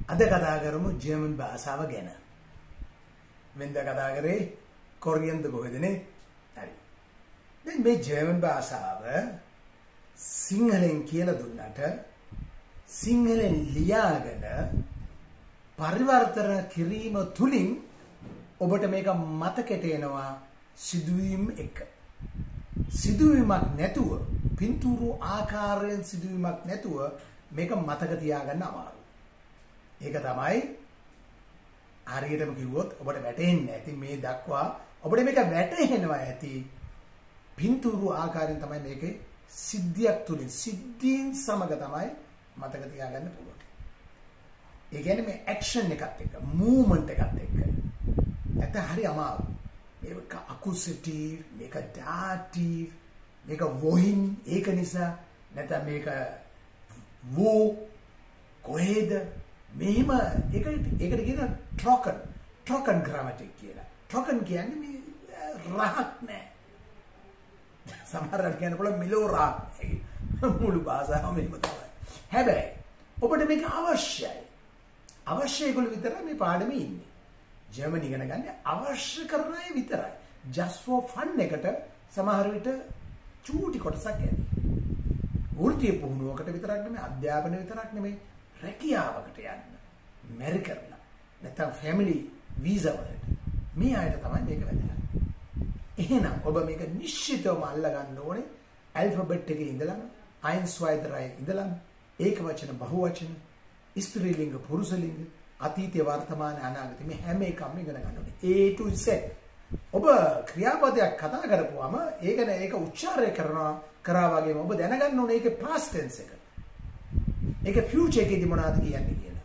අද කතා කරමු ජර්මන් භාෂාව ගැන. වෙනද කතා කරේ කොරියන්ද කොහෙදනේ? හරි. දැන් මේ ජර්මන් භාෂාව සිංහලෙන් කියලා දුන්නට සිංහලෙන් ලියාගෙන පරිවර්තන කිරීම තුලින් ඔබට මේක මතකයට එනවා සිදුවීම් එක. සිදුවීමක් නැතුව පින්තූරු ආකාරයෙන් සිදුවීමක් නැතුව මේක මතක තියාගන්න අමාරුයි. ඒක තමයි හරියටම කිව්වොත් ඔබට වැටහෙන්නේ නැති මේ දක්වා ඔබට මේක වැටහෙනවා ඇති පින්තූරු ආකාරයෙන් තමයි මේකේ සිද්ධියක් තුලින් සිද්ධීන් සමග තමයි මතක තියාගන්න පුළුවන්. ඒ කියන්නේ මේ ඇක්ෂන් එකත් එක්ක මූවමන්ට් එකත් එක්ක නැත්නම් හරි අමාරුයි. මේක අකුසටිව්, මේක ඩාටිව්, මේක වොහින්, ඒක නිසා නැත්නම් මේක වෝ කොහෙද මෙහිම ඒකට කියන ට්‍රොකන් ග්‍රැමටික් කියලා. ට්‍රොකන් කියන්නේ මේ රහක් නැහැ. සමහරවිට කියනකොට මිලෝ රහක් මුළු භාෂාවම එහෙම තමයි. හැබැයි ඔබට මේක අවශ්‍යයි. අවශ්‍ය ඒගොල්ලෝ විතරයි මේ පාඩමේ ඉන්නේ. ජර්මන් ඉගෙන ගන්න අවශ්‍ය කරන අය විතරයි. just for fun එකට සමහර විට චූටි කොටසක් ඇති. වෘත්තීය පුහුණුවකට විතරක් නෙමෙයි, අධ්‍යාපන විතරක් නෙමෙයි, රැකියාවකට යන්න. මැරි කරලා නැත්නම් ෆැමිලි වීසා වලට මේ අයට තමයි මේක වැදගත්. එහෙනම් ඔබ මේක නිශ්චිතවම අල්ලා ගන්න ඕනේ ඇල්ෆබෙට් එකේ ඉඳලා eins zwei drei ඉඳලා ඒක වචන බහු වචන ස්ත්‍රී ලිංග පුරුෂ ලිංග අතීතය වර්තමාන අනාගත මේ හැම එකම ඉගෙන ගන්න ඕනේ A to Z. ඔබ ක්‍රියාපදයක් කතා කරපුවාම ඒක උච්චාරය කරා වගේම ඔබ දැනගන්න ඕනේ ඒකේ past tense එක. ඒක future එකේදී මොනවද කියන්නේ කියලා.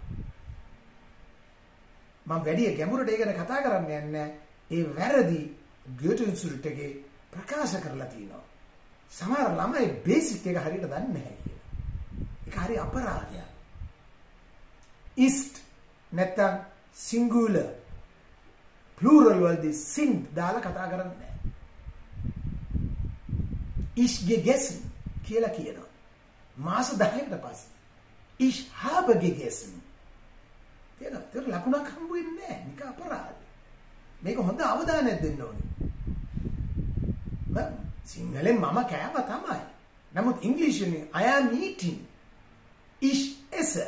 මම වැඩි ගැඹුරට ඒක ගැන කතා කරන්න යන්නේ ඒ වැරදි ගෝට් ඉන්ස්ටිටියුට් එකේ ප්‍රකාශ කරලා තියෙනවා. සමහර ළමයි බේසික් එක හරියට දන්නේ නැහැ කියලා. ඒක හරි අපරාධයක්. ist නැත්නම් singular plural වලදී sind දාලා කතා කරන්නේ නැහැ. ich gegessen කියලා කියනවා. මාස 10කට පස්සේ ich habe gegessen. ඒක ලකුණක් හම්බ වෙන්නේ නැහැ. නික අපරාධ. මේක හොඳ අවධානයක් දෙන්න ඕනේ. සිංහලෙන් මම කෑවා තමයි. නමුත් ඉංග්‍රීසියෙන් I am eating. ich esse.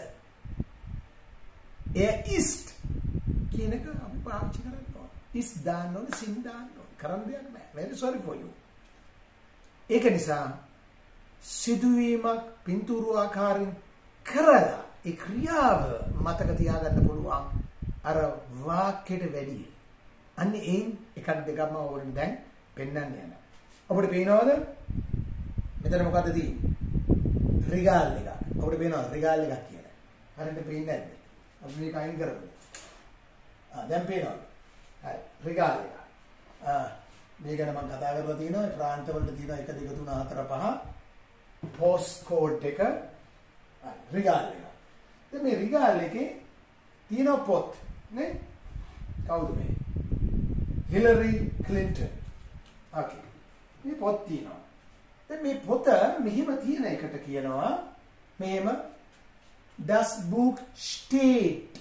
ist කියන එක අපි පාවිච්චි කරන්න ඕනේ. is දාන්න ඕනේ, sin දාන්න ඕනේ. කරන්න දෙයක් නැහැ. very sorry for you. ඒක නිසා සිදුවීමක් පින්තූරු ආකාරයෙන් කරලා ඒ ක්‍රියාව මතක තියාගන්න පුළුවන් අර වාක්‍යයට වැඩිය. අන්න ඒන් එකක් දෙකක්ම ඕනේ දැන් පෙන්වන්න යනවා. ඔබට පේනවද? මෙතන මොකද්ද තියෙන්නේ? රිගාල් එකක්. ඔබට පේනවද රිගාල් එකක් කියලා? හරියට පේන්නේ නැද්ද? අපි මේක අයින් කරමු. දැන් පේනවද? හරි. රිගාල් එක. මේ ගැන මම කතා කරලා තියෙනවා. ප්‍රාන්තවලට තියෙනවා 1 2 3 4 5 පෝස්ට් කෝඩ් එක. රිගාල් එක. දැන් මේ රිගාල් එකේ තියෙන පොත් නේ? කවුද මේ? Hillary Clinton. ඕකේ. මේ පොත් තියෙනවා. දැන් මේ පොත මෙහිම තියෙන එකට කියනවා මෙහෙම Das Buch steht.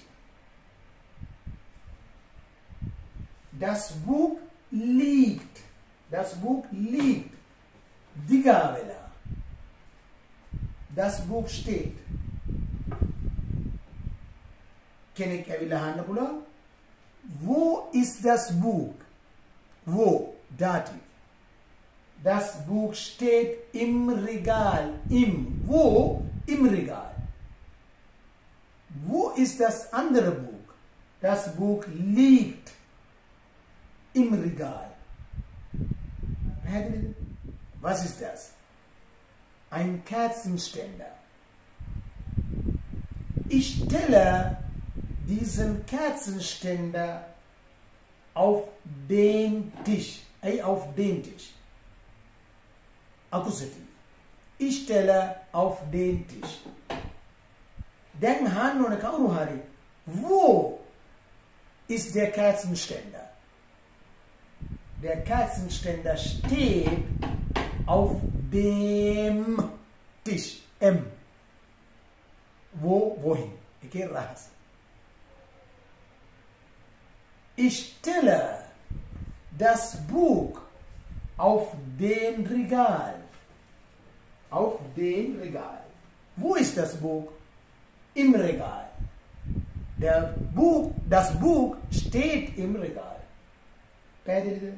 Das Buch liegt. Das Buch liegt. Diga vela. Das Buch steht. Kenek ඇවිල්ලා අහන්න පුළුවන්. Wo ist das Buch? Wo? Dativ. Das Buch steht im Regal. Im. Wo? Im Regal. Wo ist das andere Buch? Das Buch liegt im Regal. Was ist das? Ein Kerzenständer. Ich stelle diesen Kerzenständer auf den Tisch. Auf den Tisch. Akkusativ. Ich stelle auf den Tisch. Dann haben wir eine Hari. Wo ist der Kerzenständer? Der Kerzenständer steht auf dem Tisch. M. Wohin? Ich gehe raus. Ich stelle das Buch auf den Regal. Auf den Regal. Wo ist das Buch? Im Regal. Das Buch steht im Regal. පැහැදිලිද?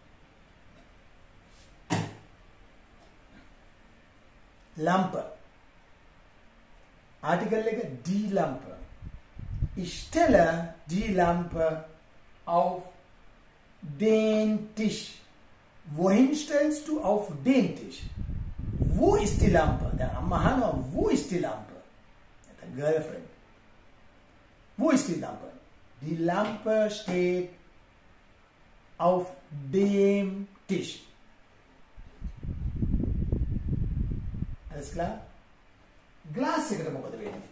Lampe. Artikel එක die Lampe. Ich stelle die Lampe auf den Tisch. Wohin stellst du auf den Tisch? Wo ist die Lampe? Der Amahana, wo ist die Lampe? Der Girlfriend. Wo ist die Lampe? Die Lampe steht auf dem Tisch. Alles klar? Glas එකට මොකද වෙන්නේ?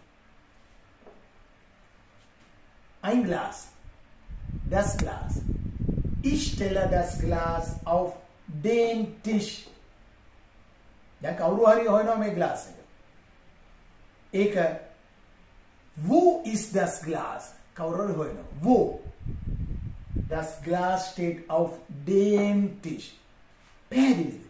Ein Glas. Das Glas. Ich stelle das Glas auf den Tisch. දැන් කවුරු හරි හොයනවා මේ glass එක. ඒක wo ist das Glas? කවුරු හරි හොයනවා. Wo? Das Glas steht auf dem Tisch. පැහැදිලිද?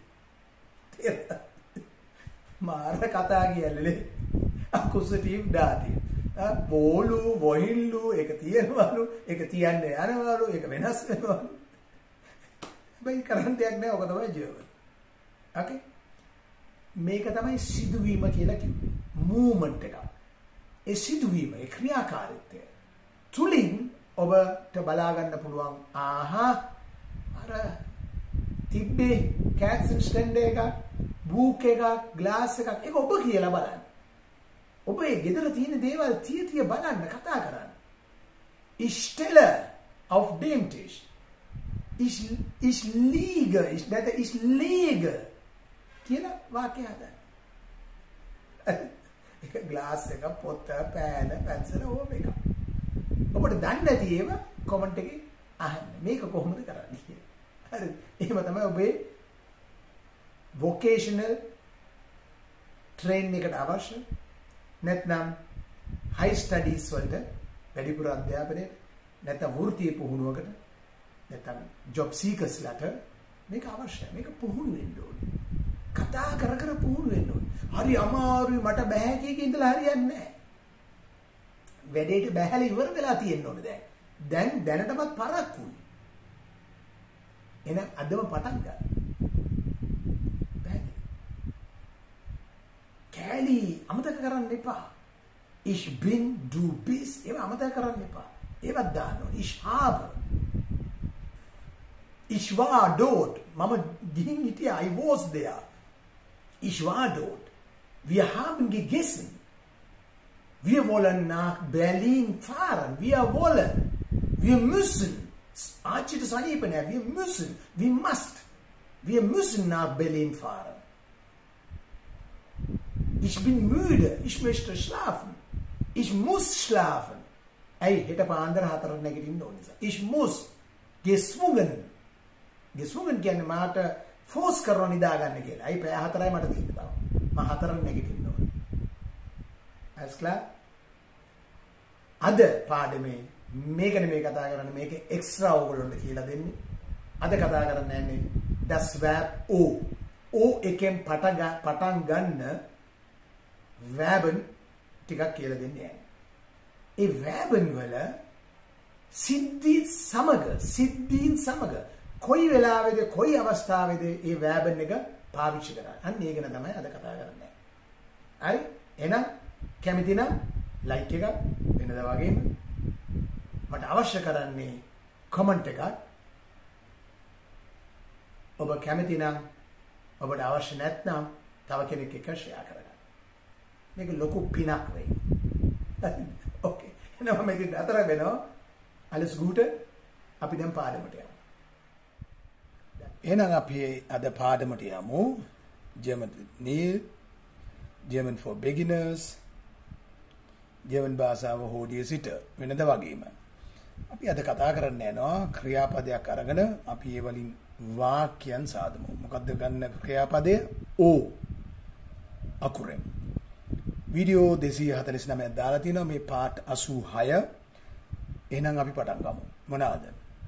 මාර කතා කියලානේ. අකුසටීව් ඩාටිව්. බෝලු වොහිල්ලු එක තියෙනවලු එක තියන්න යනවලු එක වෙනස් වෙනවලු. හැබැයි කරන්න දෙයක් නැහැ. ඔක තමයි ජර්මන්. ඕකේ. මේක තමයි සිදුවීම කියලා කිව්වේ. මූවමන්ට් එක. ඒ සිදුවීම, ඒ ක්‍රියාකාරීත්වය තුලින් ඔබට බලා ගන්න පුළුවන් අර තිබ්බේ කැට්ස් ස්ටැන්ඩ් එකක්, බූක් එකක්, ග්ලාස් එකක් ඒක ඔබ කියලා බලන්න. ඔබ ඒ ගෙදර තියෙන දේවල් තිය බලන්න කතා කරන්න. Ich stelle auf dem Tisch. Ich liege, ich lege කියලා වාක්‍ය හදන්න. එක ග්ලාස් එක, පොත, පෑන, පැන්සල ඕම එක. ඔබට දන්නේ නැති ඒවා කමෙන්ට් එකේ අහන්න. මේක කොහොමද කරන්නේ කියලා. හරි. එහෙම තමයි ඔබේ vocational train එකට අවශ්‍ය. නැත්නම් high studies වලට වැඩිපුර අධ්‍යාපනයට නැත්නම් වෘත්තීය පුහුණුවකට නැත්නම් job seekers ලට මේක අවශ්‍යයි. මේක පුහුණු වෙන්න ඕනේ. කතා කර කර පුහුණු වෙන්න ඕනේ. හරි අමාරුයි මට බෑ කියක ඉඳලා හරියන්නේ නැහැ. වැඩේට බැහැලා ඉවර වෙලා තියෙන්න ඕනේ දැන්. දැන් දැනටමත් පරක්කුයි. එහෙනම් අදම පටන් ගන්න. කැලි අමතක කරන්න එපා. Ich bin, du bist. ඒවා අමතක කරන්න එපා. ඒවත් දාන්න ඕනේ. Ich habe. Ich war dort. මම ගිහින් හිටියා. I was there. Ich war dort. Wir haben gegessen. Wir wollen nach Berlin fahren. Wir wollen. Wir müssen. ආච්චිට සනීප නෑ. Wir müssen. We must. Wir müssen nach Berlin fahren. Ich bin müde. Ich möchte schlafen. Ich muss schlafen. Ey, හෙට පාන්දර 4ට නැගිටින්න ඕන නිසා. Ich muss. Gezwungen. Gezwungen කියන්නේ මාට force කරනවා නිදා ගන්න කියලා. අයි පැය 4යි මට තියෙන්න තව. මම 4ට නැගිටින්න ඕන. Alles klar? අද පාඩමේ මේක නෙමෙයි කතා කරන්නේ. මේක එක්ස්ට්‍රා ඕගොල්ලන්ට කියලා දෙන්නේ. අද කතා කරන්නේ නැහැ das verb o. o එකෙන් පටන් ගන්න verben ටිකක් කියලා දෙන්නේ නැහැ. ඒ verben වල සිද්ධීන් සමග කොයි වෙලාවෙද කොයි අවස්ථාවේද ඒ verben එක පාවිච්චි කරන්නේ. අන්න ඒක ගැන තමයි අද කතා කරන්නේ. හරි? එහෙනම් කැමති නම් ලයික් එකක් වෙනදා වගේම මට අවශ්‍ය කරන්නේ කමෙන්ට් එකක්. ඔබ කැමති නම් ඔබට අවශ්‍ය නැත්නම් තව කෙනෙක් එක්ක ෂෙයා කරගන්න. මේක ලොකු පිනක් වෙයි. ඕකේ. එහෙනම් මම ඉතින් අතර වෙනවා. alles gute. අපි දැන් පාඩමට යමු. එහෙනම් අපි අද පාඩමට යමු. German for beginners. ජර්මන් භාෂාව හොඩිය සිට වෙනද වගේම. අපි අද කතා කරන්න යනවා ක්‍රියාපදයක් අරගෙන අපි ඒ වලින් වාක්‍යයන් සාදමු. මොකද්ද ගන්න ක්‍රියාපදය? O අකුරෙන්. වීඩියෝ 249ක් දාලා තිනවා මේ පාර්ට් 86. එහෙනම් අපි පටන් ගමු. මොනවාද?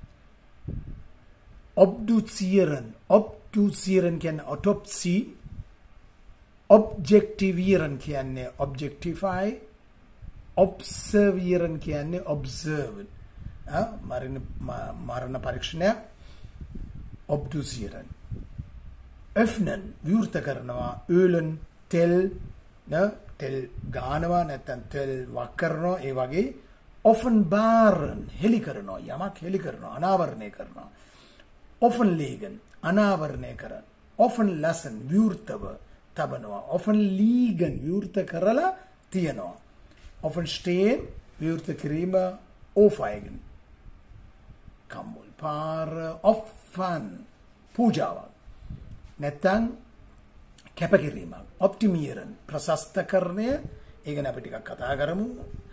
obduzieren. Obduzieren කියන්නේ autopsy. Objectivieren කියන්නේ objectify. Observieren කියන්නේ observe. මරණ පරීක්ෂණය obduzieren. Öffnen විවෘත කරනවා. ölen tell tell ගානවා නැත්නම් tell වක් කරනවා ඒ වගේ. offenbaren හෙලි කරනවා යමක් හෙලි කරනවා අනාවරණය කරනවා. offenlegen අනාවරණය කරන. offenlassen විවෘතව තබනවා. offenliegen විවෘත කරලා තියනවා. offenstehen විවෘත කිරීම aufeigen. කම්මුල් පාර opfern පූජාවක් නැත්නම් කැපකිරීමක්. optimieren ප්‍රශස්තකරණය ඒ ගැන අපි ටිකක් කතා කරමු.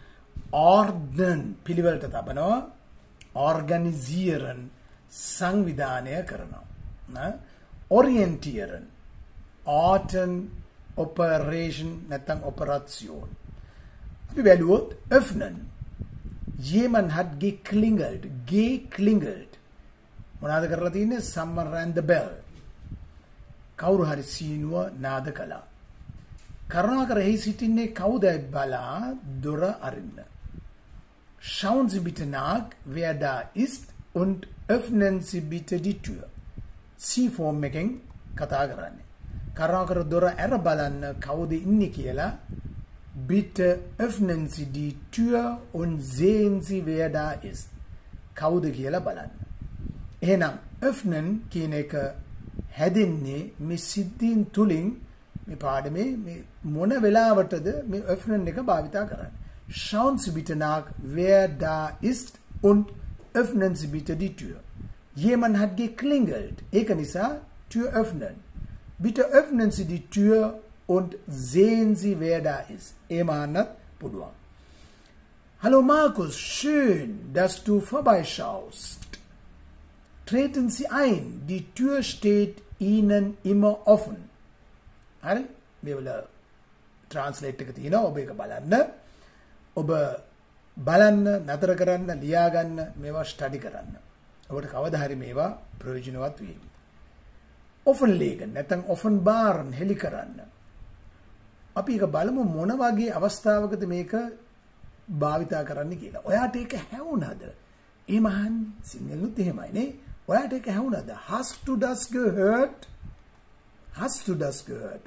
ordnen පිළිවෙලට තබනවා. organisieren සංවිධානය කරනවා. orientieren orten operation නැත්නම් operation. අපි බැලුවොත් öffnen jemand hat geklingelt. geklingelt මොනවාද කරලා තියෙන්නේ? someone rang the bell. කවුරු හරි සීනුව නාද කළා. කරුණාකර එහි සිටින්නේ කවුදයි බලා දොර අරින්න. Schauen Sie bitte nach, wer da ist und öffnen Sie bitte die Tür. C form එකෙන් කතා කරන්නේ. කරුණාකර දොර ඇර බලන්න කවුද ඉන්නේ කියලා. Bitte öffnen Sie die Tür und sehen Sie, wer da ist. කවුද කියලා බලන්න. එහෙනම් öffnen කියන එක හැදෙන්නේ මේ සිද්ධීන් තුලින් මේ පාඩමේ මේ මොන වෙලාවටද මේ öffnen එක භාවිතා කරන්නේ. Schauen Sie bitte nach, wer da ist und öffnen Sie bitte die Tür. Jemand hat geklingelt. ඒක නිසා Tür öffnen. Bitte öffnen Sie die Tür und sehen Sie, wer da ist. Emanat පුළුවන්. Hallo Markus, schön, dass du vorbeischaust. Treten Sie ein, die Tür steht Ihnen immer offen. හරි? මේ වල translate එක තියෙනවා. ඔබ ඒක බලන්න. ඔබ බලන්න, නතර කරන්න, ලියා ගන්න, මේවා ස්ටඩි කරන්න. ඔබට කවදා හරි මේවා ප්‍රයෝජනවත් වෙයි. offenlegen නැත්නම් offenbaren හෙලි කරන්න. අපි ඒක බලමු මොන වගේ අවස්ථාවකද මේක භාවිතා කරන්න කියලා. ඔයාට ඒක හැවුණාද? එහෙම අහන්නේ සිංහලුත් එහෙමයි නේ. ඔයාට ඒක හැවුණාද? Hast du das gehört? Hast du das gehört?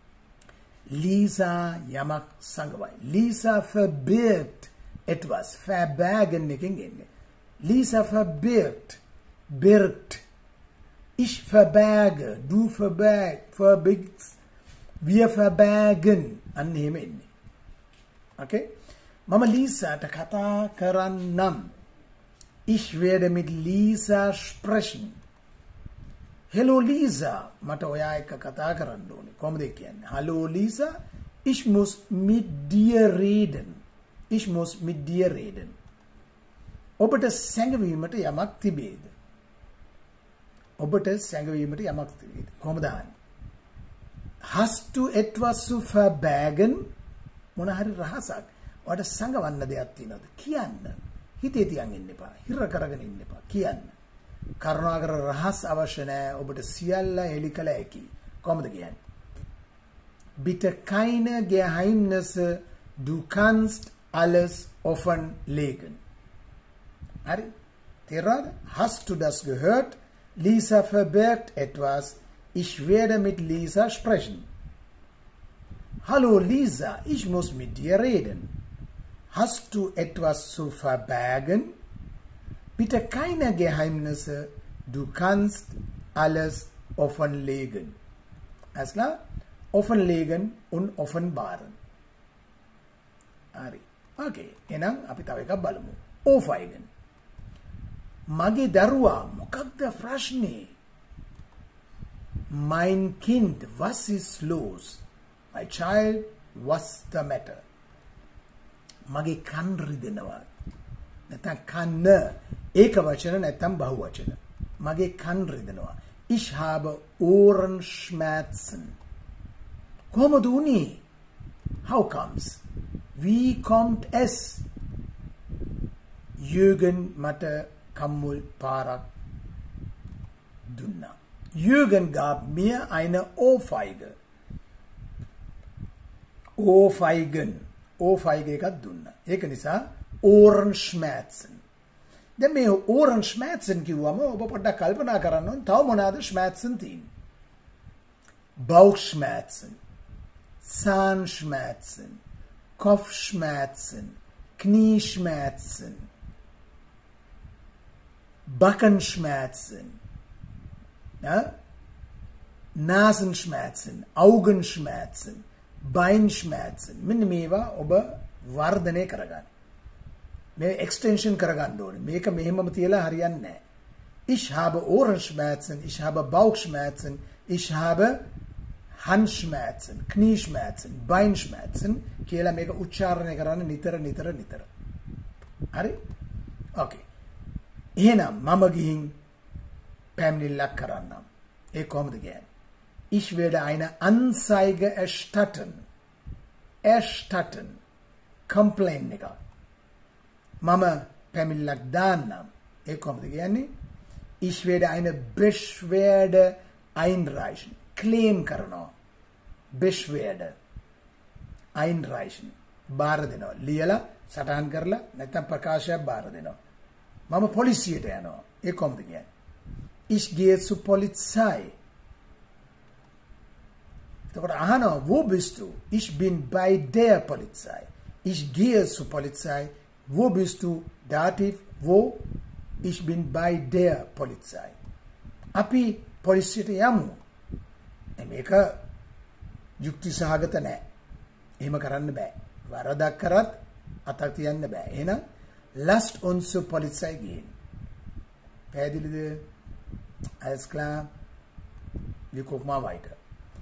Lisa යමක් සංගවයි. Lisa verbirgt etwas. Verbergen එකෙන් එන්නේ. Lisa verbirgt. Birgt. Ich verberge. Du verbirgst. Wir verbergen. අන්න එහෙම එන්නේ. Okay? මම ලීසාට කතා කරන්නම්. Ich werde mit Lisa sprechen. Hello Lisa, මට ඔයා එක්ක කතා කරන්න ඕනේ. කොහොමද කියන්නේ? Hallo Lisa, ich muss mit dir reden. Ich muss mit dir reden. ඔබට සැඟවීමට යමක් තිබේද? ඔබට සැඟවීමට යමක් තිබේද? කොහොමද අහන්නේ? Hast du etwas zu verbergen? මොන හරි රහසක්. ඔයාට සංගවන්න දෙයක් තියෙනවද? කියන්න. හිතේ තියන් ඉන්න එපා. හිර කරගෙන ඉන්න එපා. කියන්න. කරුණාකර රහස් අවශ්‍ය නැහැ. ඔබට සියල්ල හෙලි කළ හැකි. කොහොමද කියන්නේ? Bitte keine Geheimnisse, du kannst alles offenlegen. Ari, Terad, hast du das gehört? Lisa verbirgt etwas. Ich werde mit Lisa sprechen. Hallo Lisa, ich muss mit dir reden. Hast du etwas zu verbergen? Bitte keine Geheimnisse, du kannst alles offenlegen. Alles klar? Offenlegen und offenbaren. Ari. Okay, එහෙනම් අපි තව එකක් බලමු. Aufeigen. මගේ දරුවා මොකක්ද ප්‍රශ්නේ? Mein Kind, was ist los? My child, what's the matter? මගේ කන් රිදෙනවා. නැත්නම් කන්න ඒක වචන නැත්නම් බහු වචන. මගේ කන් රිදෙනවා. Ich habe Ohrenschmerzen. කොහොමද උනේ? How comes? Wie kommt es? Jürgen මට කම්මුල් පාරක් දුන්නා. Jürgen gab mir eine Ohrfeige. Ohrfeige එකක් දුන්නා. ඒක නිසා Ohrenschmerzen. දැන් මේ Ohrenschmerzen කිව්වම ඔබ පොඩ්ඩක් කල්පනා කරන්න ඕන තව මොනවාද Schmerzen තියෙන්නේ? Bauchschmerzen, Zahnschmerzen, Kopfschmerzen, Knieschmerzen, Backenschmerzen, ja? Nasenschmerzen, Augenschmerzen, Beinschmerzen. මෙන්න මේවා ඔබ වර්ධනය කරගන්න. මේ extension කරගන්න ඕනේ. මේක මෙහෙමම තියලා හරියන්නේ නැහැ. Ich habe Ohrenschmerzen, ich habe Bauchschmerzen, ich habe Handschmerzen, Knieschmerzen, Beinschmerzen කියලා මේක උච්චාරණය කරන්න නිතර. හරි? Okay. එහෙනම් මම ගිහින් පැමිණිල්ලක් කරන්නම්. ඒ කොහොමද කියන්නේ? Ich werde eine Anzeige erstatten. Complain එක. මම පැමිණිල්ලක් දාන්නම්. ඒ කොහොමද කියන්නේ? Ich werde eine Beschwerde einreichen. Claim කරනවා. Beschwerde einreichen. බාර දෙනවා. ලියලා සටහන් කරලා නැත්නම් ප්‍රකාශයක් බාර දෙනවා. මම පොලිසියට යනවා. ඒ කොහොමද කියන්නේ? Ich gehe zur Polizei. එතකොට අහනවා, wo bist du? Ich bin bei der Polizei. Ich gehe zur Polizei. Wo bist du? Dativ, wo? Ich bin bei der Polizei. අපි පොලිසියට යමු. මේක යුක්ති සහගත නැහැ. එහෙම කරන්න බෑ. වරදක් කරත් අතක් තියන්න බෑ. එහෙනම් lasst uns zur Polizei gehen. පැහැදිලිද? Alles klar? Wir gucken mal weiter.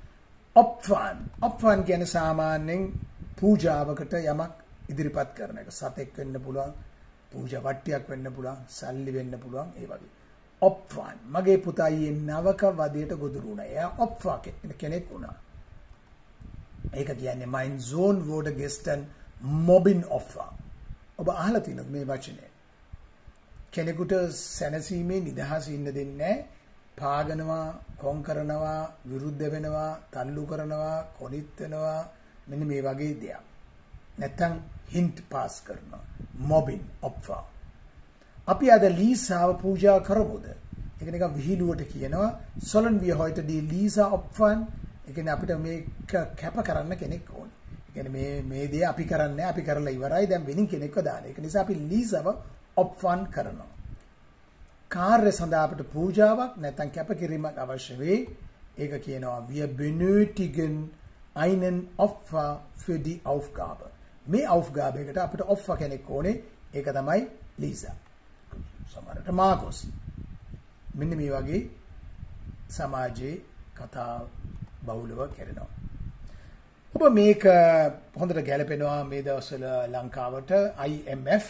Opfern කියන්නේ සාමාන්‍යයෙන් පූජාවකට යමක් ඉදිරිපත් කරන එක. සතෙක් වෙන්න පුළුවන්, පූජා වට්ටියක් වෙන්න පුළුවන්, සල්ලි වෙන්න පුළුවන්, ඒ වගේ. Opfern. මගේ පුතා ඊයේ නවක වදයට ගොදුරු වුණා. එයා Opfer කෙනෙක් වුණා. ඒක කියන්නේ mein Sohn wurde gestern Mobbing Opfer. ඔබ අහලා තියෙනවද මේ වචනේ? කෙනෙකුට සැනසීමේ නිදහස ඉන්න දෙන්නේ නැහැ. පාගනවා, කොන් කරනවා, විරුද්ධ වෙනවා, තල්ලු කරනවා, කොනිත් වෙනවා, මෙන්න මේ වගේ දේවල්. නැත්තම් hint pass කරනවා. Mobbing Opfer. අපි අද ලීසාව පූජා කරමුද? ඒක නිකන් විහිළුවට කියනවා sollen wir heute die Lisa opfern? ඒ කියන්නේ අපිට මේක කැප කරන්න කෙනෙක් ඕනේ. ඒ කියන්නේ මේ දේ අපි කරන්නේ අපි කරලා ඉවරයි දැන් වෙනින් කෙනෙක්ව දාන. ඒක නිසා අපි ලීසාව opfern කරනවා. කාර්ය සඳහා අපිට පූජාවක් නැත්නම් කැපකිරීමක් අවශ්‍ය වෙයි. ඒක කියනවා wir benötigen einen Opfer für die Aufgabe. මේ Aufgabe එකට අපිට Opfer කෙනෙක් ඕනේ. ඒක තමයි ලීසා. සමහරට මාකෝස්. මෙන්න මේ වගේ සමාජයේ කතා බහුලව කරනවා. ඔබ මේක හොඳට ගැලපෙනවා මේ දවස්වල ලංකාවට IMF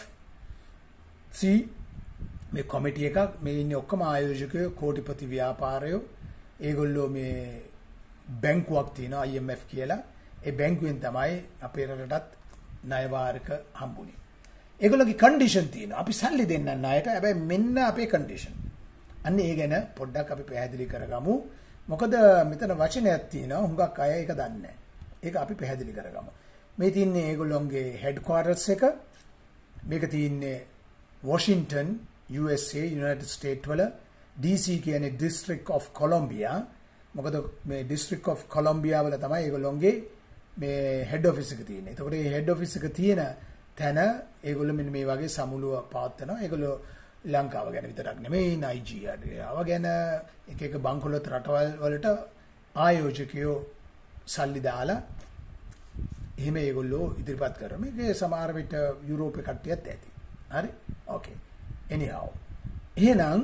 මේ කොමිටි එකක් මේ ඉන්නේ ඔක්කොම ආයෝජකයෝ කෝටිපති ව්‍යාපාරයෝ ඒගොල්ලෝ මේ බැංකුවක් තියෙනවා IMF කියලා. ඒ බැංකුවෙන් තමයි අපේ රටටත් ණය වාරක හම්බුනේ. ඒගොල්ලෝගේ කන්ඩිෂන් තියෙනවා. අපි සල්ලි දෙන්න ණයට. හැබැයි මෙන්න අපේ කන්ඩිෂන්. අන්න ඒ ගැන පොඩ්ඩක් අපි පැහැදිලි කරගමු. මොකද මෙතන වචනයක් තියෙනවා. හුඟක් අය ඒක දන්නේ නැහැ. ඒක අපි පැහැදිලි කරගමු. මේ තියන්නේ ඒගොල්ලෝගේ හෙඩ්ක්වාටර්ස් එක. මේක තියන්නේ Washington USA United States වල DC කියන්නේ District of Columbia. මොකද මේ District of Columbia වල තමයි ඒගොල්ලෝගේ මේ head office එක තියෙන්නේ. එතකොට මේ head office එක තියෙන තැන ඒගොල්ලෝ මෙන්න මේ වගේ සමුළුව පවත්වනවා. ඒගොල්ලෝ ලංකාව ගැන විතරක් නෙමෙයි නයිජීරියාව ගැන එක එක බංකොලොත් රටවල් වලට ආයෝජකයෝ සල්ලි දාලා එහෙම ඒගොල්ලෝ ඉදිරිපත් කරනවා. මේකේ සමහර විට යුරෝපේ කට්ටියත් ඇති. හරි? Okay. Anyhow. එහෙනම්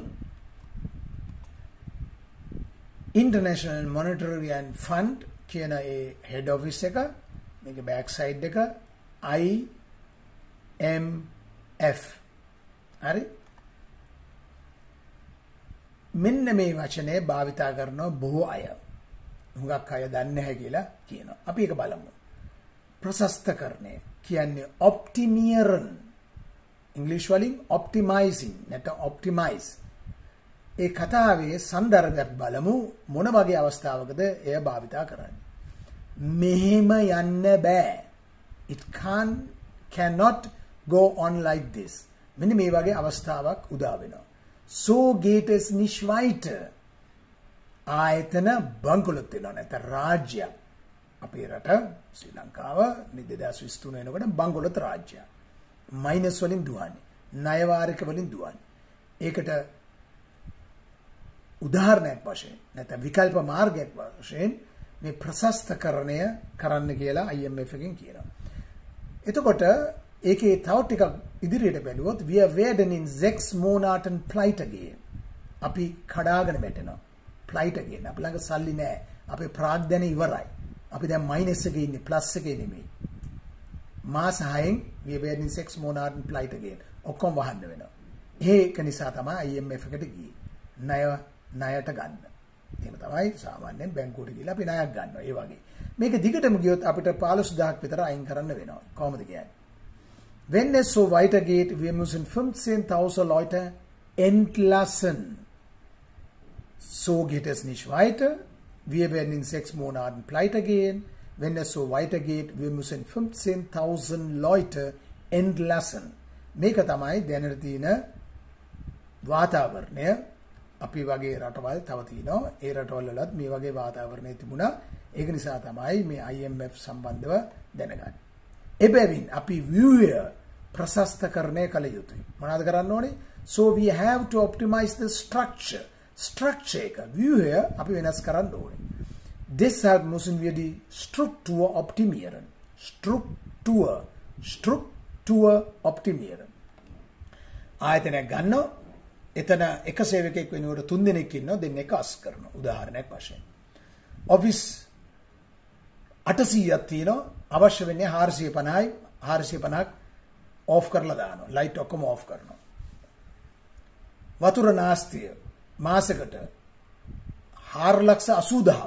International Monetary and Fund කියන ඒ head office එක මේක back side එක IMF. හරි? මෙන්න මේ වචනේ භාවිතා කරන බොහෝ අය. හුඟක් අය දන්නේ නැහැ කියලා කියනවා. අපි ඒක බලමු. ප්‍රශස්තකරණය කියන්නේ optimieren. English වලින් optimizing නැත්නම් optimize. ඒ කතාවේ සන්දර්භයක් බලමු මොන වගේ අවස්ථාවකද එය භාවිතා කරන්නේ. මෙහෙම යන්න බෑ. It cannot go on like this. මෙන්න මේ වගේ අවස්ථාවක් උදා වෙනවා. So geht es nicht weiter. ආයතන බංකොලොත් වෙනවා නැත්නම් රාජ්‍යයක්. අපේ රට ශ්‍රී ලංකාව 2023 වෙනකොට බංකොලොත් රාජ්‍යයක්. මයිනස් වලින් දුවන්නේ. ණය වාරික වලින් දුවන්නේ. ඒකට උදාහරණයක් වශයෙන් නැත්නම් විකල්ප මාර්ගයක් වශයෙන් මේ ප්‍රශස්තකරණය කරන්න කියලා IMF එකෙන් කියනවා. එතකොට ඒකේ තව ටිකක් ඉදිරියට බැලුවොත් we are werden in 6 Monaten pleite gehen. අපි කඩාගෙන වැටෙනවා. pleite gehen. අපි ළඟ සල්ලි නැහැ. අපේ ප්‍රාග්ධනය ඉවරයි. අපි දැන් මයිනස් එකේ ඉන්නේ ප්ලස් එකේ නෙමෙයි. මාස 6න් we are werden in 6 Monaten pleite gehen. ඔක්කොම වහන්න වෙනවා. ඒක නිසා තමයි IMF එකට ගියේ. ණයට ගන්න. එහෙම තමයි සාමාන්‍යයෙන් බැංකුවට ගිහලා අපි ණයක් ගන්නවා. ඒ වගේ. මේක දිගටම ගියොත් අපිට 15000ක් විතර අයින් කරන්න වෙනවා. කොහොමද කියන්නේ? Wenn es so weitergeht, wir müssen 15.000 Leute entlassen. So geht es nicht weiter. Wir werden in 6 Monaten pleite gehen. Wenn es so weitergeht, wir müssen 15.000 Leute entlassen. මේක තමයි දැනට තියෙන වාතාවරණය. අපි වගේ රටවල් තව තියෙනවා. ඒ රටවල් වලත් මේ වගේ වාතාවරණය තිබුණා. ඒක නිසා තමයි මේ IMF සම්බන්ධව දැනගන්නේ. එබැවින් අපි ව්‍යුහය ප්‍රශස්තකරණය කළ යුතුයි. මොනවද කරන්න ඕනේ? So we have to optimize the structure. Structure එක ව්‍යුහය අපි වෙනස් කරන්න ඕනේ. Deshalb müssen wir die Struktur optimieren. Struktur optimieren. ආයතනයක් ගන්නවා. එතන එක සේවකයෙක් වෙනුවට 3 දෙනෙක් ඉන්නවා. දෙන්නෙක් අස් කරනවා. උදාහරණයක් වශයෙන්. ඔෆිස් 800ක් තියෙනවා. අවශ්‍ය වෙන්නේ 450යි. 450ක් ඔෆ් කරලා දානවා. ලයිට් ඔක්කොම ඔෆ් කරනවා. වතුර නාස්තිය මාසෙකට 4,80,000.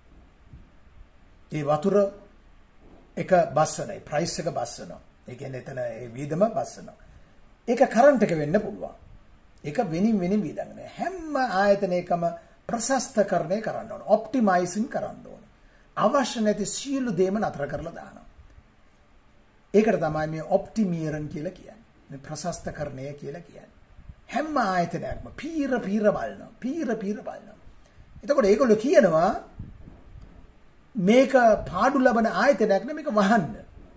ඒ වතුර එක බස්සනයි. ප්‍රයිස් එක බස්සනවා. ඒ කියන්නේ එතන ඒ වීදම බස්සනවා. ඒක කරන්ට් එක වෙන්න පුළුවන්. ඒක වෙනින් වීදම් නෑ. හැම ආයතනයකම ප්‍රශස්තකරණය කරන්න ඕන. ඔප්ටිමයිසින් කරන්න ඕන. අවශ්‍ය නැති සියලු දේම නතර කරලා දානවා. ඒකට තමයි මේ ඔප්ටිමියරන් කියලා කියන්නේ. මේ ප්‍රශස්තකරණය කියලා කියන්නේ. හැම ආයතනයක්ම පීර බලනවා. පීර බලනවා. එතකොට ඒගොල්ලෝ කියනවා මේක පාඩු ලබන ආයතනයක් නෙමෙයි මේක වහන්න.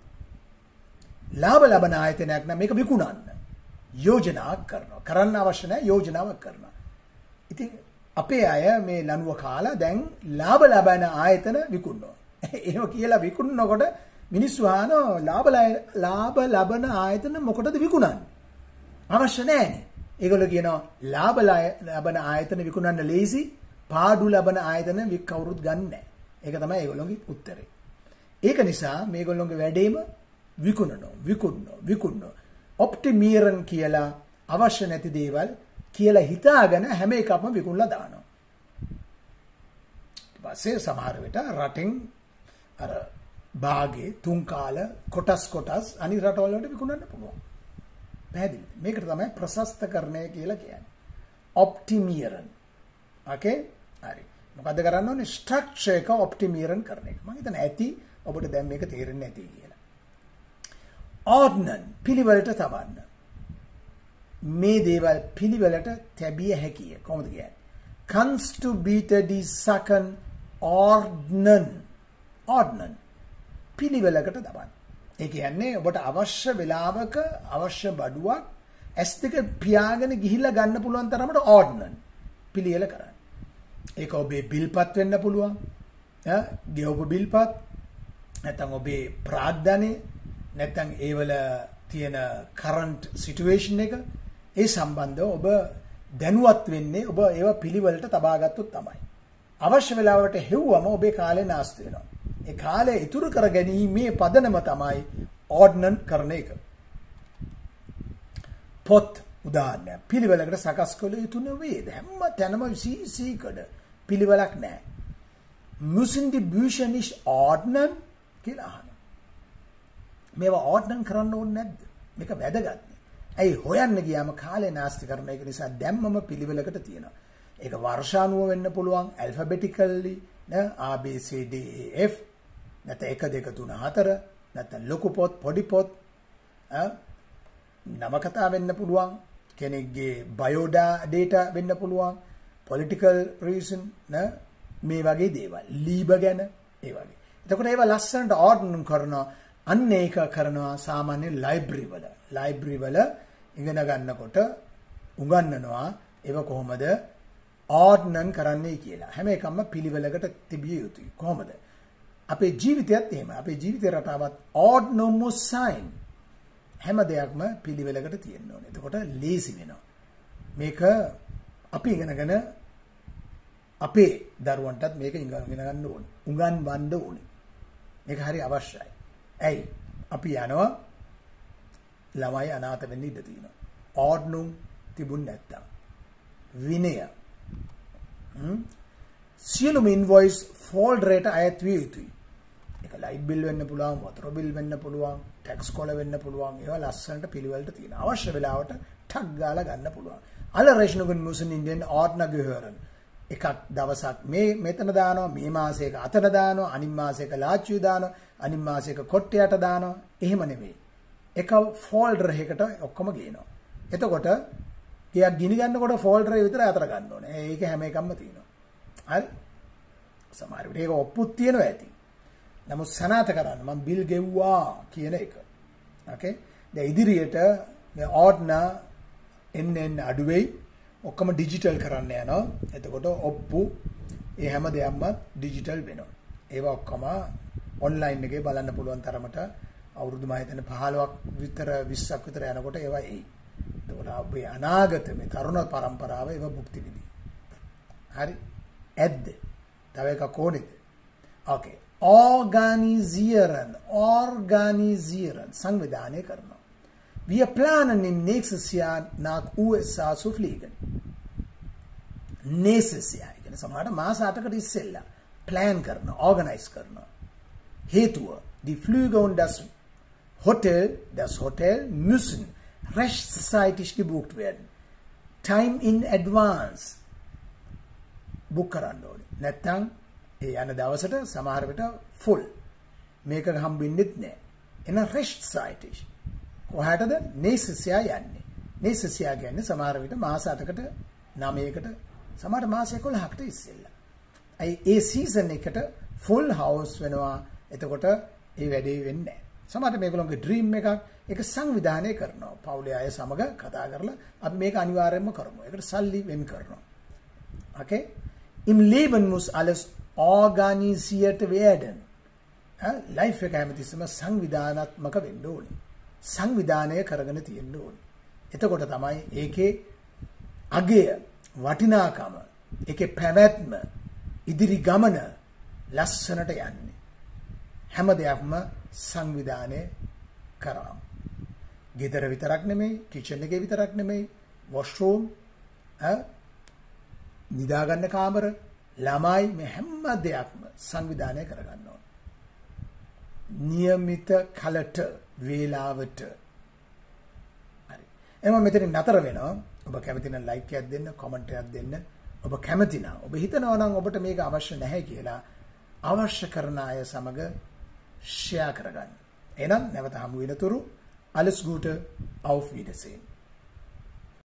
ලාභ ලබන ආයතනයක් නෙමෙයි මේක විකුණන්න. යෝජනාවක් කරනවා. කරන්න අවශ්‍ය නැහැ යෝජනාවක් කරනවා. ඉතින් අපේ අය මේ ලනුව කාලා දැන් ලාභ ලබන ආයතන විකුණනවා. එහෙම කියලා විකුණනකොට මිනිස්සු අහනවා ලාභ ලබන ආයතන මොකටද විකුණන්නේ? අවශ්‍ය නැහැනේ. ඒගොල්ලෝ කියනවා ලාභ ලබන ආයතන විකුණන්න ලේසි, පාඩු ලබන ආයතන කවුරුත් ගන්න නැහැ. ඒක තමයි ඒගොල්ලෝගේ උත්තරේ. ඒක නිසා මේගොල්ලෝගේ වැඩේම විකුණනවා. ඔප්ටිමියරන් කියලා අවශ්‍ය නැති දේවල් කියලා හිතාගෙන හැම එකක්ම විකුණලා දානවා. ඊට පස්සේ සමහර වෙලට රටෙන් අර භාගේ තුන් කාල කොටස් අනිත් රටවල වලට විකුණන්න පුළුවන්. පැහැදිලිද? මේකට තමයි ප්‍රශස්තකරණය කියලා කියන්නේ. ඔප්ටිමියරන්. ඕකේ? හරි. මොකද්ද කරන්න ඕනේ? ස්ට්‍රක්චර් එක ඔප්ටිමියරන් කරන එක. මම හිතන්නේ ඇති ඔබට දැන් මේක තේරෙන්නේ නැති කියලා. ordnen පිළිවෙලට තබන්න. මේ දේවල් පිළිවෙලට තැබිය හැකිය. කොහොමද කියන්නේ? kannst du bitte die Sachen ordnen පිළිවෙලකට තබන්න. ඒ කියන්නේ ඔබට අවශ්‍ය වෙලාවක අවශ්‍ය බඩුවක් S2 පියාගෙන ගිහිල්ලා ගන්න පුළුවන් තරමට ordnen පිළිවෙල කරන්න. ඒක ඔබේ බිල්පත් වෙන්න පුළුවන්. ගෙවපු බිල්පත් නැත්නම් ඔබේ ප්‍රාග්ධනය නැත්නම් ඒවල තියෙන කරන්ට් සිටුේෂන් එක ඒ සම්බන්ධව ඔබ දැනුවත් වෙන්නේ ඔබ ඒවා පිළිවෙලට තබා ගත්තොත් තමයි. අවශ්‍ය වෙලාවට හෙව්වම ඔබේ කාලේ නාස්ති වෙනවා. ඒ කාලය ඉතුරු කර ගැනීමේ පදනම තමයි ඕඩ්නන් කරන එක. පොත් උදාහරණයක් පිළිවෙලකට සකස් කළ යුතු නෙවෙයි. හැම තැනම සීකඩ පිළිවෙලක් නැහැ. müssen die Bücher nicht ordnen කියලා අහනවා. මේවා ඕඩ්නන් කරන්න ඕනේ නැද්ද? මේක වැදගත්. ඇයි හොයන්න ගියාම කාලේ නාස්ති කරන එක නිසා දැම්මම පිළිවෙලකට තියෙනවා. ඒක වර්ෂානුව වෙන්න පුළුවන් alphabetically නේ A B C D E F නැත්නම් 1 2 3 4 නැත්නම් ලොකු පොත් පොඩි පොත් නවකතා වෙන්න පුළුවන් කෙනෙක්ගේ බයෝඩාටා වෙන්න පුළුවන් political reason නේ මේ වගේ දේවල් ලීබ ගැන ඒ වගේ. එතකොට ඒවා ලස්සනට ඕඩන් කරනවා අන්න ඒක කරනවා සාමාන්‍ය ලයිබ්‍රරි වල ඉගෙන ගන්නකොට උගන්වනවා ඒව කොහොමද ඕඩනන් කරන්නේ කියලා. හැම එකක්ම පිළිවෙලකට තිබිය යුතුයි. කොහොමද? අපේ ජීවිතයත් එහෙම. අපේ ජීවිතේ රටාවත් ඕඩ්නොමොසයින් හැම දෙයක්ම පිළිවෙලකට තියෙන්න ඕනේ. එතකොට ලේසි වෙනවා. මේක අපි ඉගෙනගෙන අපේ දරුවන්ටත් මේක ඉගෙන ගන්න ඕනේ. උගන්වන්න ඕනේ. මේක හරි අවශ්‍යයි. ඇයි? අපි යනවා ළමයි අනාථ වෙන්න ඉඩ තියෙනවා. ඕඩ්නුම් තිබුණ නැත්තම්. විනය. සියලුම ඉන්වොයිස් ෆෝල්ඩ් රේට අයත් විය යුතුයි. ඒක ලයිට් බිල් වෙන්න පුළුවන්, වතුර බිල් වෙන්න පුළුවන්, ටැක්ස් කොල වෙන්න පුළුවන්. ඒවා ලස්සනට පිළිවෙලට තියෙනවා. අවශ්‍ය වෙලාවට ටක් ගාලා ගන්න පුළුවන්. Alle Rechnungen müssen in den Ordner gehören. එකක් දවසක් මේ මෙතන දානවා, මේ මාසයක අතන දානවා, අනිත් මාසයක ලාච්චුව දානවා, අනිත් මාසයක කොට්ටයට දානවා. එහෙම නෙමෙයි. එක ෆෝල්ඩර් එකකට ඔක්කොම ගේනවා. එතකොට ගියක් ගිනි ගන්නකොට ෆෝල්ඩර් එක විතර අතර ගන්න ඕනේ. ඒක හැම එකක්ම තියෙනවා. හරි? සමහර විට ඒක ඔප්පුත් තියෙනවා ඇති. නමුත් සනාත කරන්න මම බිල් ගෙව්වා කියන එක. ඕකේ? දැන් ඉදිරියට මේ ඕඩ්නා එන්න අඩු වෙයි. ඔක්කොම ඩිජිටල් කරන්න යනවා. එතකොට ඔප්පු ඒ හැම දෙයක්ම ඩිජිටල් වෙනවා. ඒවා ඔක්කොම ඔන්ලයින් එකේ බලන්න පුළුවන් තරමට අවුරුදු මම හිතන්නේ 15ක් විතර 20ක් විතර යනකොට ඒවා එයි. එතකොට අපේ අනාගත මේ තරුණ පරම්පරාව ඒවා භුක්ති විඳි. හරි? ඇද්ද? තව එකක් ඕනේද? ඕකේ. Organisieren සංවිධානය කරනවා. Wir planen im nächstes Jahr nach USA zu fliegen. Nächstes Jahr. කියන්නේ සමහරට මාස 8කට ඉස්සෙල්ලා plan කරනවා, organize කරනවා. හේතුව die Flüge und das Hotel müssen rechtzeitig gebucht werden. Time in advance. book කරන්න ඕනේ. නැත්නම් ඒ යන දවසට සමහර විට full. මේක හම්බෙන්නෙත් නැහැ. එන rechtzeitig. කොහාටද nächstes Jahr යන්නේ. nächstes Jahr කියන්නේ සමහර විට මාස 8කට 9කට සමහර මාස 11කට ඉස්සෙල්ලා. ඒ සීසන් එකට full house වෙනවා. එතකොට ඒ වැඩේ වෙන්නේ නැහැ. සමහර මේගොල්ලෝගේ ඩ්‍රීම් එකක් ඒක සංවිධානය කරනවා. පවුලේ අය සමග කතා කරලා අපි මේක අනිවාර්යයෙන්ම කරමු. ඒකට සල්ලි වෙන් කරනවා. Okay? Im Leben muss alles organisiert werden. Life එක හැමතිස්සෙම සංවිධානාත්මක වෙන්න ඕනේ. සංවිධානය කරගෙන තියෙන්න ඕනේ. එතකොට තමයි ඒකේ අගය, වටිනාකම, ඒකේ පැවැත්ම, ඉදිරි ගමන ලස්සනට යන්නේ. හැම දෙයක්ම සංවිධානය කරාම. ගෙදර විතරක් නෙමෙයි, කිචන් එකේ විතරක් නෙමෙයි, වොෂ්රූම්, නිදා ගන්න කාමර, ළමයි මේ හැම දෙයක්ම සංවිධානය කරගන්න ඕනේ. નિયમિત කලට වේලාවට. හරි. එහෙනම් මෙතන නතර වෙනවා. ඔබ කැමති නම් ලයික් එකක් දෙන්න, කමෙන්ට් එකක් දෙන්න. ඔබ කැමති නම් ඔබ හිතනවා නම් ඔබට මේක අවශ්‍ය නැහැ කියලා අවශ්‍ය කරන අය සමග ෂෙයා කරගන්න. එහෙනම් නැවත හමු වෙනතුරු alles Gute, auf Wiedersehen.